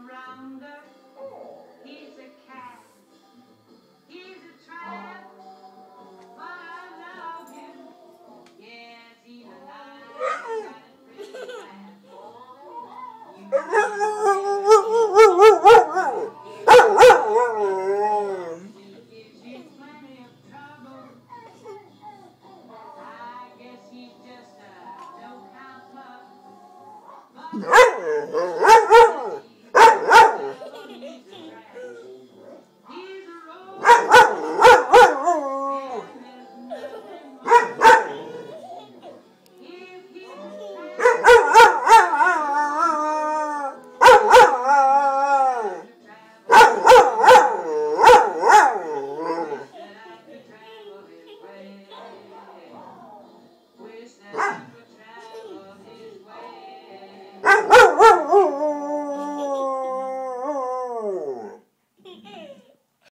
rounder. He's a cat. He's a tramp. But I love him. Yes, he's alive. Got a pretty laugh. Gives you plenty of trouble. I guess he's just a no-count pup. But